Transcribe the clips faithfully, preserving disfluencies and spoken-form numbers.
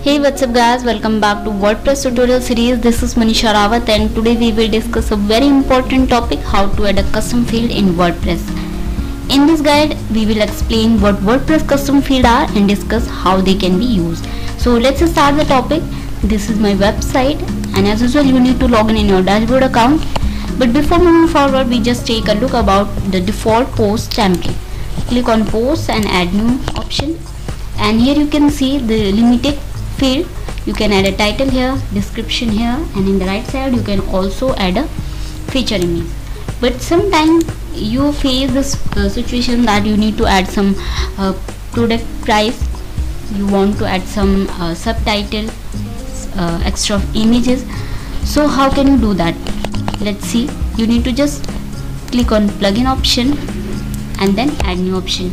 Hey, what's up guys, welcome back to WordPress tutorial series. This is Manisha Rawat and today we will discuss a very important topic, how to add a custom field in WordPress. In this guide we will explain what WordPress custom field are and discuss how they can be used. So let's start the topic. This is my website and as usual you need to log in in your dashboard account. But before moving forward, we just take a look about the default post template. Click on post and add new option, and here you can see the limited field. You can add a title here, description here, and in the right side you can also add a feature image. But sometimes you face this uh, situation that you need to add some uh, product price, you want to add some uh, subtitle, uh, extra images. So how can you do that? Let's see. You need to just click on plugin option and then add new option.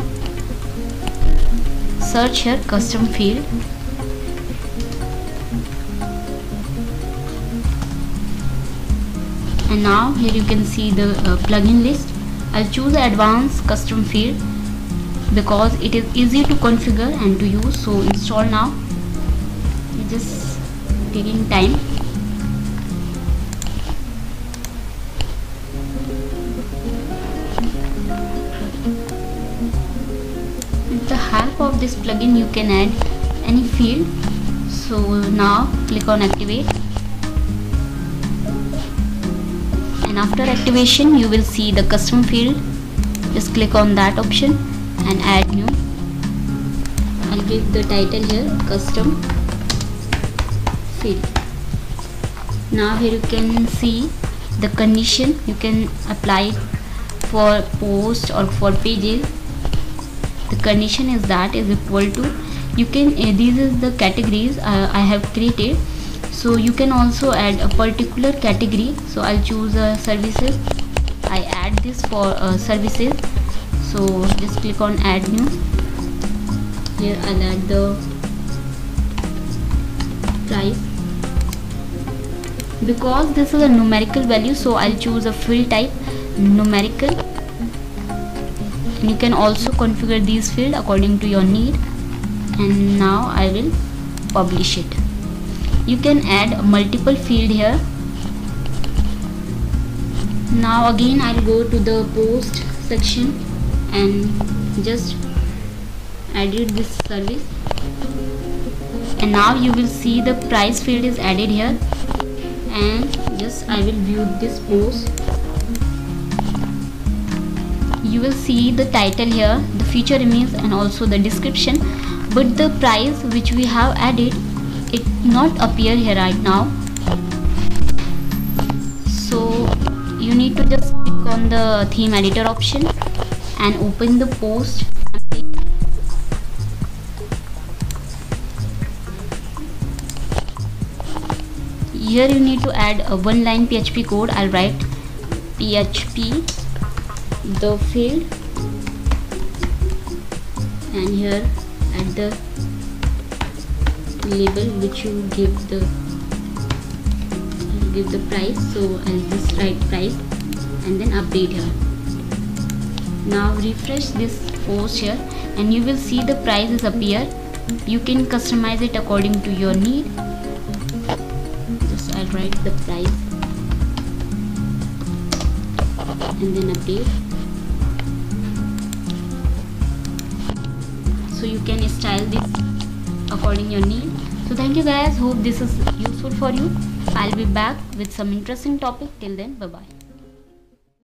Search here custom field, and now here you can see the uh, plugin list. I'll choose advanced custom field because it is easy to configure and to use. So install now. It's just taking time. With the help of this plugin you can add any field. So now click on activate, and after activation you will see the custom field. Just click on that option and add new. I'll give the title here custom field. Now here you can see the condition. You can apply it for post or for pages. The condition is that is equal to, you can uh, these is the categories uh, I have created. So you can also add a particular category. So I'll choose uh, services. I add this for uh, services. So just click on add new. Here I'll add the price. Because this is a numerical value, so I'll choose a field type numerical. And you can also configure these fields according to your need. And now I will publish it. You can add multiple field here. Now again I'll go to the post section and just edit this service, and now you will see the price field is added here. And just I will view this post. You will see the title here, the feature image, and also the description, but the price which we have added, it not appear here right now. So you need to just click on the theme editor option and open the post. Here you need to add a one line P H P code. I'll write P H P the field, and here at the label which you give the give the price. So I'll just write price and then update here. Now refresh this post here and you will see the prices appear. You can customize it according to your need. Just I'll write the price and then update. So you can style this according your need. So thank you guys, hope this is useful for you. I'll be back with some interesting topic. Till then, bye bye.